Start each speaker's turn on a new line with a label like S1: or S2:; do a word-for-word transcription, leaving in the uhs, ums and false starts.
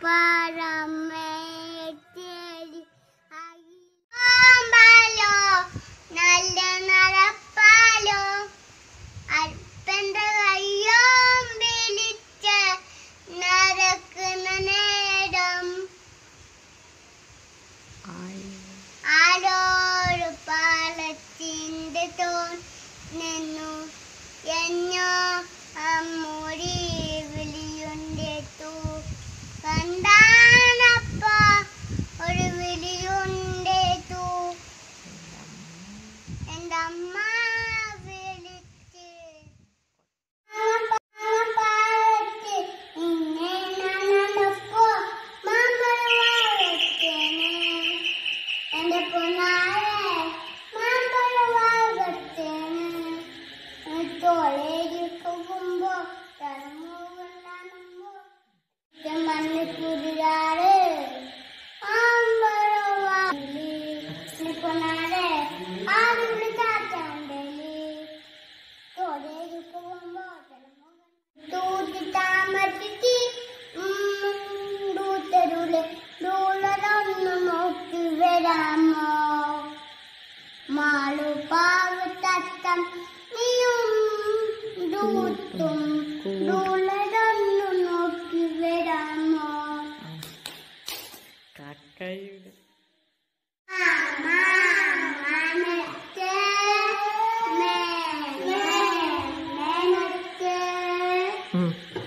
S1: പാറമേറ്റേരി ആമ്പാലോ നല്ല നടപ്പാലോ അർപ്പന്റെ കയ്യോ വിളിച്ച് നടക്കുന്ന നേരം ആരോട് പാലത്തിന്റെ തോൻ നിന്നു എന്നോ അമ്മൂരി വിളിയുണ്ടെത്തു കണ്ടാനപ്പ ഒരു വിളിയുണ്ടെത്തു എൻ്റെ അമ്മ വിളിച്ച് ഇന്നെ നടന്നപ്പോ മാമ്പഴവാഴത്തേനെ എൻ്റെ പൊന്നാരെ മാമ്പഴവാഴത്തേനെ തോളേരിക്കുമ്പോ തലമുണ്ടാകുമ്പോ മണ്ണിക്കുതിരാറ് ആമ്പഴവാഴി പൊന്നാരെ ആരുടെ താറ്റാണ്ടലി തോളേരിക്കുമ്പോ തൂത്തി താമസിച്ച് ദൂത്തരുളെ ദൂളൊന്ന് നോക്കി വരാമോ മാളു പാവത്തത്തം നീയും ദൂത്തും ദൂളൊന്ന് നോക്കി വരാമോ
S2: കാക്കയുടെ
S1: മേനത്തെ